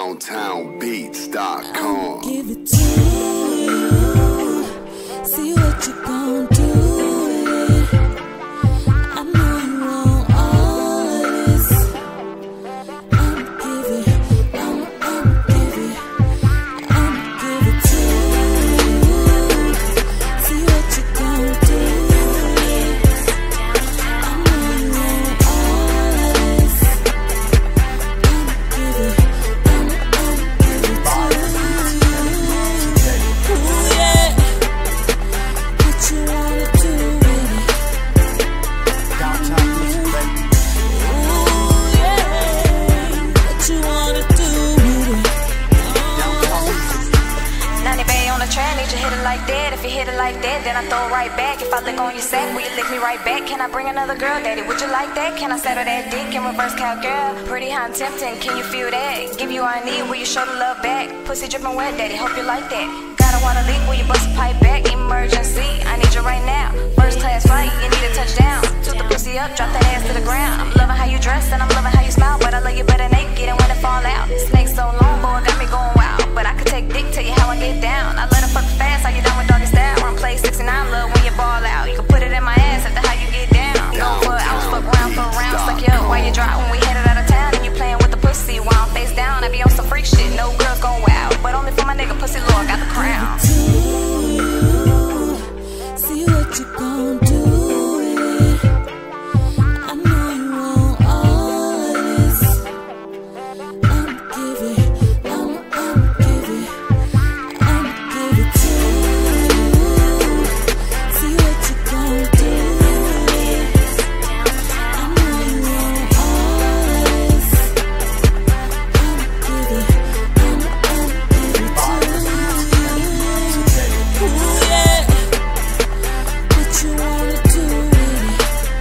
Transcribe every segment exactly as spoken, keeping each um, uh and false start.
downtown beats dot com. Give it to you. See what you gon' do with it. I know you want all of this. I'ma give it, I'ma, I'ma give it, I'ma give it to you. See what you gon' do with it. I know you want all of this. I'ma give it, I'ma, I'ma give it to you. Ooh, yeah. What you wanna do with it? Downtown music, baby. Ooh, yeah. What you wanna do with it? Downtown music. ninety bay on the track, need you hit it like that. If you hit it like that, then I throw it right back. If I lick on your sack, will you lick me right back? Can I bring another girl, daddy? Would you like that? Can I settle that dick in reverse cowgirl? Pretty hot and tempting, can you feel that? Give you all I need, will you show the love back? Pussy dripping wet, daddy, hope you like that. Got a water leak, will you bust a pipe back? Emergency, I need you right now. First class flight, you need a touchdown. Toot the pussy up, drop that ass to the ground. I'm loving how you dress and I'm loving how you smile, but I love you better naked and when it fall out. Snake so long, boy, got me going wild. But I could take dick, tell you how I get down. I let her fuck fast, how you down with doggy style? Run play sixty-nine, love when you ball out. You can put it in my ass after how you get down. Go for hours, fuck round for round, suck you up while you drop when we headed out of town. And you playing with the pussy while I'm face down. I be on some freak shit, no girls going wild, but only for my nigga pussy Lord got the crown. To you. See what you gon' do with it. I know you want all of this. I'ma give it, I'ma, I'ma give it, I'ma give it to you. See what you gon' do with it. I know you want all of this. I'ma give it, I'ma, I'ma give it to you. Ooh, yeah. What you wanna do with it?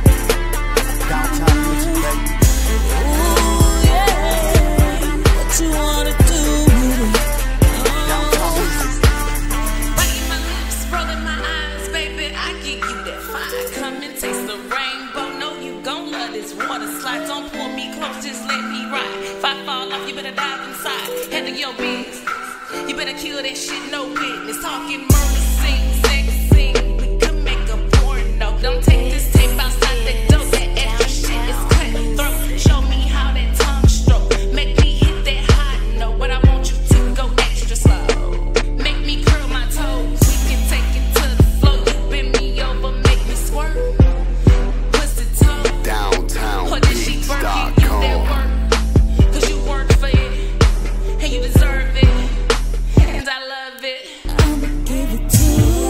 Downtown music, baby. Ooh, yeah. What you wanna do with it? Downtown music. Biting my lips, rolling my eyes, baby, I give you that fire. Come and taste the rainbow, know you gon' love this water slide. Don't pull me close, just let me ride. If I fall off, you better dive inside. Handle your business. You better kill that shit, no witness. Talking murder scene, sex scene. We could make a porno. Don't take this tape outside the door. That extra shit is cutthroat. Show me how that tongue stroke. Make me hit that high note, but I want you to go extra slow. Make me curl my toes. We can take it to the floor. You bend me over, make me squirt. Pussy toe. downtown Or did she beats work dot it? You that com. work. Cause you work for it. And you deserve it. And I love it. I'ma give it to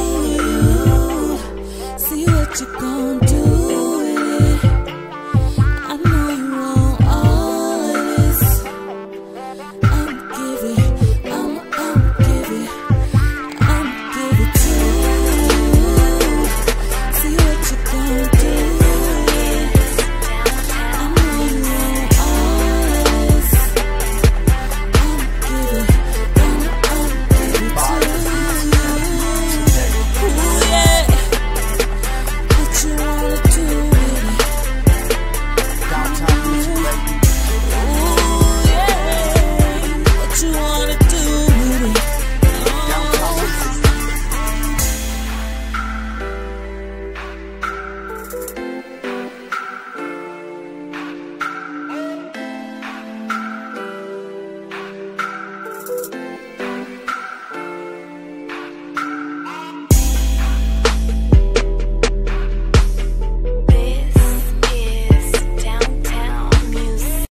you. See what you gon' do with it. I know you want all of this. I'ma give it, I'ma, I'ma give it,